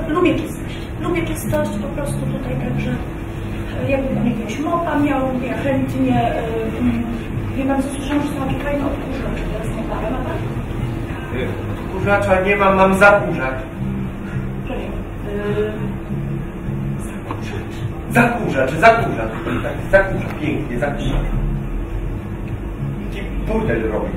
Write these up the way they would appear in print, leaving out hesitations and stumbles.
lubię czystość. Lubię czystość po prostu tutaj, także jakby pan jakiegoś mopa miał, ja chętnie, wie pan co, słyszałam, że są takie fajne odkurzacze, teraz nie ma pan? Odkurzacza nie mam, mam zakurzacz. Zakurzacz. Zakurzacz, pięknie, zakurzacz. Taki burdel robi.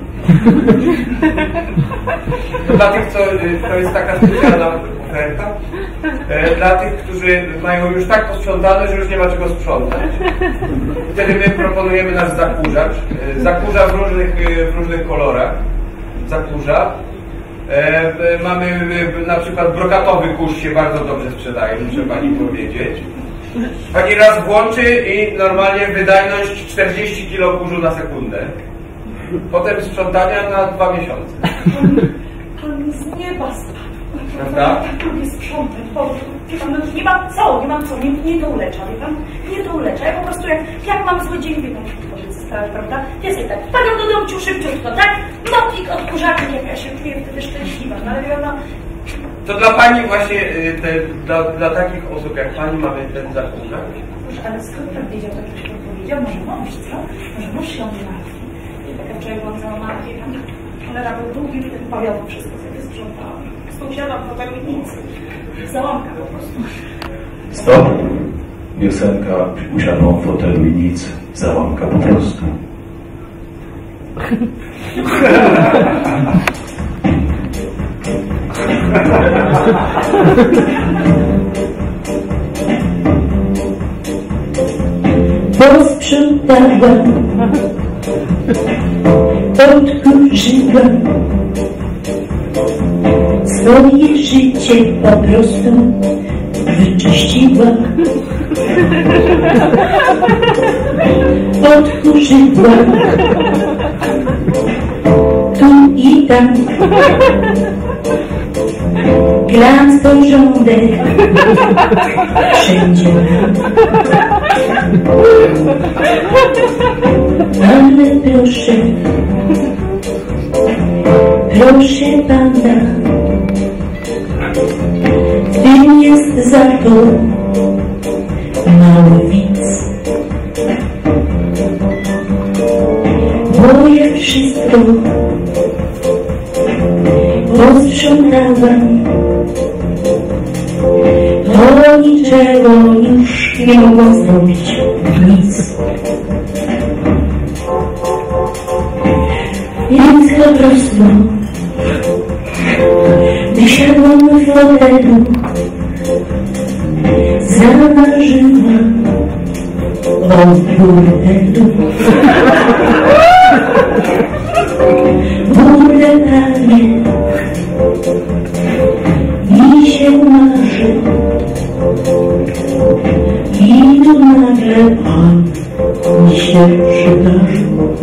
To dla tych, to jest taka specjalna oferta. Dla tych, którzy mają już tak posprzątane, że już nie ma czego sprzątać. Wtedy my proponujemy nasz zakurzacz. Zakurza w różnych kolorach. Zakurza. Mamy na przykład brokatowy kurz się bardzo dobrze sprzedaje, muszę pani powiedzieć. Pani raz włączy i normalnie wydajność 40 kg kurzu na sekundę. Potem sprzątania na 2 miesiące. On z nieba spadł. Prawda? Tak lubię sprzątać. Nie mam co, nie to ulecza, wie pan? Nie to ulecza. Ja po prostu jak mam zły dzień, wie pan, może zostawać, prawda? Jest i tak, wpadam do domu szybciutko, tak? Mopik, odkurzaczek, jak ja się czuję wtedy szczęśliwa, no ale wiadomo. To dla pani właśnie, dla takich osób jak pani mamy ten zakurzacz. Ale skąd pan wiedział, tak jak pan powiedział? Może mąż, co? Może mąż się martwi. I taka wczoraj byłam załamana, wie pan, cholera był długi, wtedy powiadał wszystko, sobie sprzątałam. Usiadłam w fotelu i nic. Załamka po prostu. Stop. Piosenka, usiadłam w fotelu i nic. Załamka po prostu. Posprzątałam, odkurzyłam swoje życie po prostu wyczyściłam. Odkurzyłam tu i tam, glans, porządek wszędzie. Ale proszę, proszę pana, w tym jest za to mały widz, bo ja wszystko posprzątałam, to niczego już nie mogłam zrobić, nic. Więc po prostu wysiadłam w fotelu, zamarzyłam o burdelu. Burdelarie mi się marzy i tu nagle pan mi się przydarzył.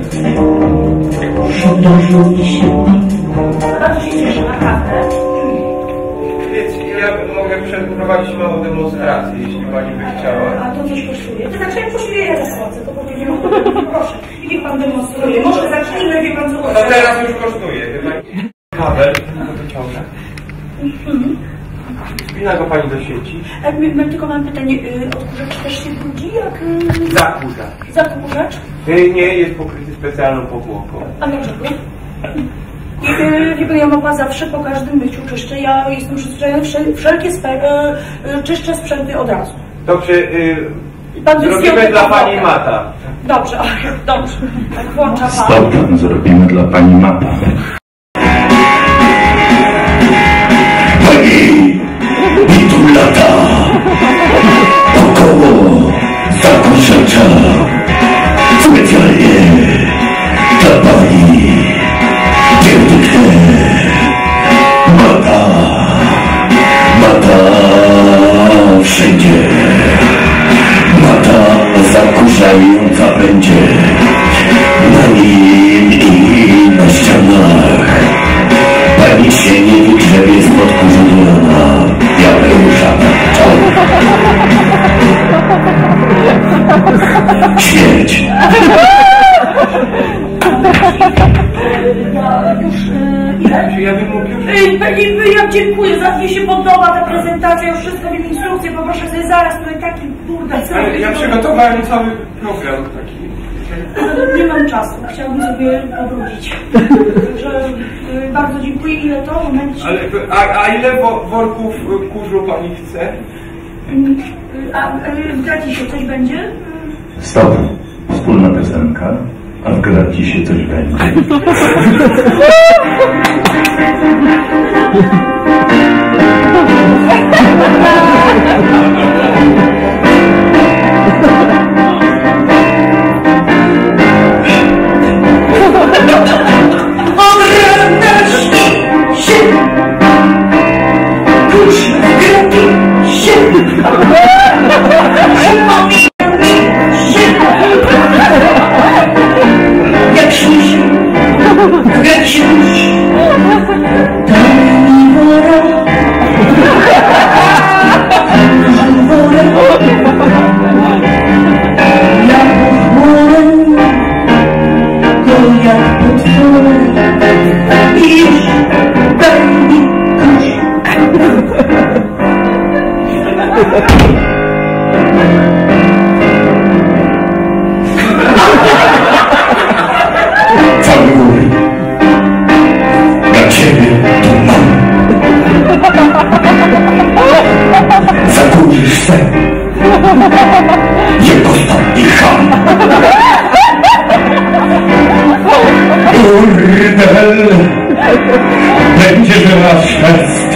Przydarzył mi się pan. Bardzo się cieszę, naprawdę. Więc ja mogę przeprowadzić małą demonstrację, jeśli pani by chciała. A to coś kosztuje? To znaczy, jak kosztuje, ja zapłacę, to powiem, proszę. I niech pan demonstruje. Może zacznijmy, wie pan co? No teraz już kosztuje, wie pani. Kabel, tylko wyciągnę. Spina go pani do sieci. Tylko mam pytanie, odkurzacz też się brudzi, jak... Zakurzacz. Zakurzacz? Nie, jest pokryty specjalną powłoką. A dlaczego? Wie pan, ja mopa zawsze po każdym myciu czyszczę. Ja jestem przyzwyczajona, wszelkie czyszczę sprzęty od razu. Dobrze, Pan zrobimy dla pani mata. Dobrze, dobrze. Tak włącza pan. Stop, zrobimy dla pani mata. Pani, mi tu lata około zakurzacza. Specjalnie dla pani pierdolę. Mata, mata wszędzie. Mata zakurzająca będzie na nim i na ścianach. Pani się nie wygrzebie spod kurzyniona, białe różana. Śmierć. Ja już ile? ja bym mógł już... Ja dziękuję, za mnie się podoba ta prezentacja, już wszystko wiem, instrukcje, poproszę sobie zaraz tutaj taki burdel. Ale ja przygotowałem cały program taki. Nie mam czasu, chciałabym sobie pobrudzić. Także bardzo dziękuję. Ile to? Momencie. A ile worków kurzu pani chce? W gratisie coś będzie? Stop. Wspólna piosenka, a w gratisie coś będzie. Dla ciebie to mam. Zakudzisz sen. Nie ostatni ham. Burdel będzie miała szef.